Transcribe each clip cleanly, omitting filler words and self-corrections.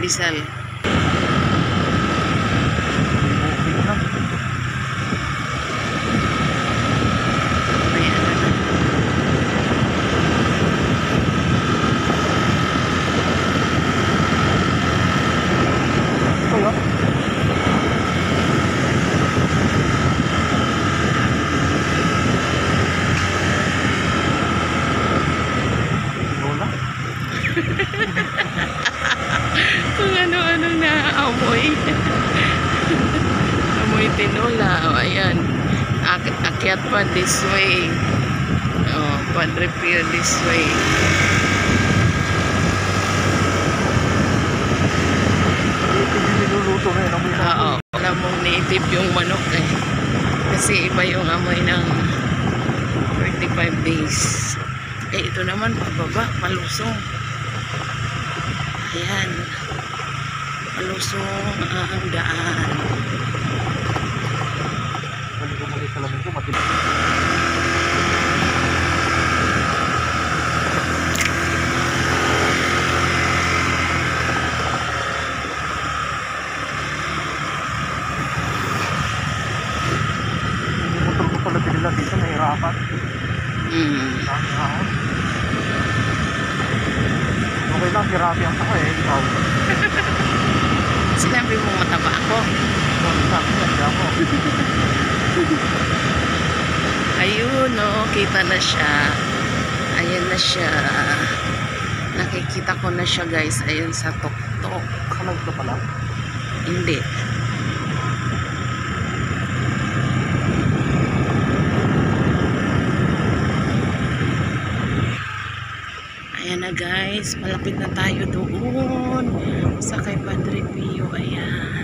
Rizal. Kung ano-ano na amoy. Amoy tinola. O, ayan. Akyat pa this way. Oh, Padre Pio this way. Oo. Alam mong native yung manok eh. Kasi iba yung amoy ng 35 days. Eh, ito naman pababa. Malusong. Ayan. Malusong ang daan. Motor ko pala sila dito, nahirapan. Okay lang, sirabi ang saka eh. Ikaw. Sinabi mo mataba ako. Ayun o, kita na siya. Ayan na siya. Nakikita ko na siya guys. Ayun sa tuktok. Kalag ka pala? Hindi. Ayan na guys, malapit na tayo doon sa kay Padre Pio. Ayan.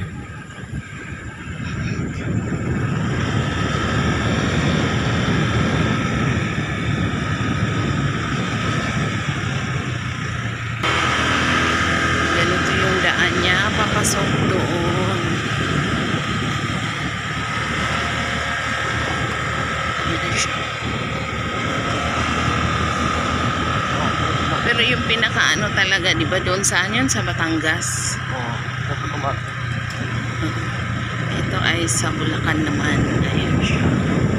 Ganito yung daan niya, papasok doon. Ayan na siya. Pero yung pinakaano talaga, di ba doon saan yun? Sa Batangas. Oo, nasa tumat. Ito ay sa Bulacan naman. Ayan siya.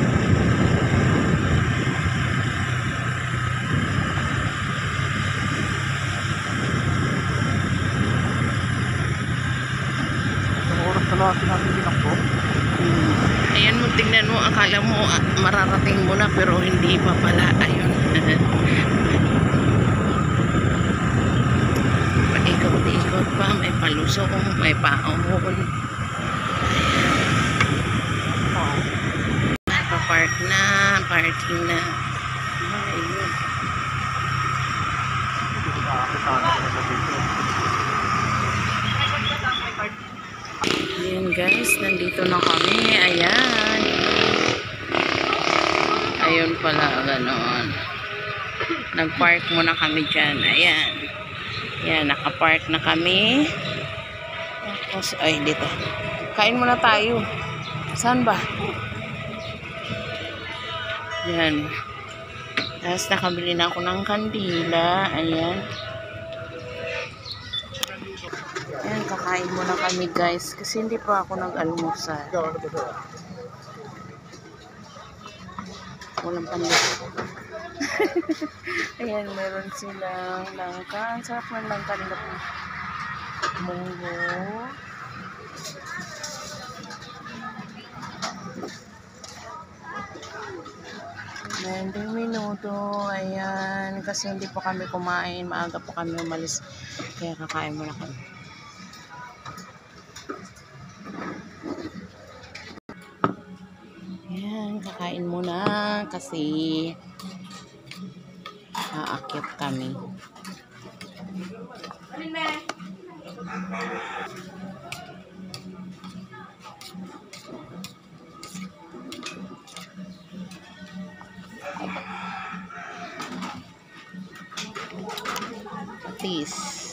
Ang oras talaga natin tinakbo. Ayan mo, tingnan mo. Akala mo mararating mo na pero hindi pa pala. Ayun. Paikot-ikot pa, may palusong, may paahon. Pa-park na, parking na. Ayun. Ayan guys, nandito na kami. Ayan. Ayun pala, ganoon. Nag-park muna kami dyan. Ayan. Yan, nakapark na kami. Tapos, ay, dito. Kain muna tayo. Saan ba? Yan. Tapos, nakabili na ako ng kandila. Ayan. Ayan, kakain muna kami, guys. Kasi hindi pa ako nag-almusal. Walang panlito. Ayan, meron silang langka. Ang sarap ng langka nila po. Munggo. Nandang minuto. Ayan. Kasi hindi pa kami kumain. Maaga pa kami umalis. Kaya kakain muna kami. Ayan. Kakain muna. Kasi aakyat kami. Patis.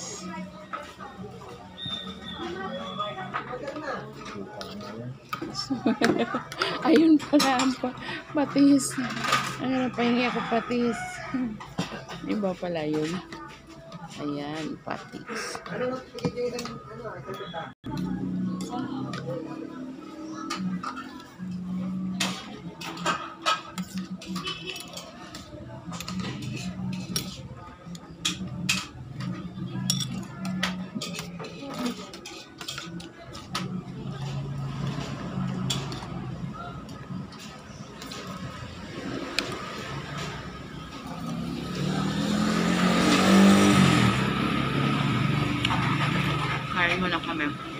Ayun pala ang patis. Ang napahingi ako patis. Iba pala yun. Ayan, patis. Kain muna kami.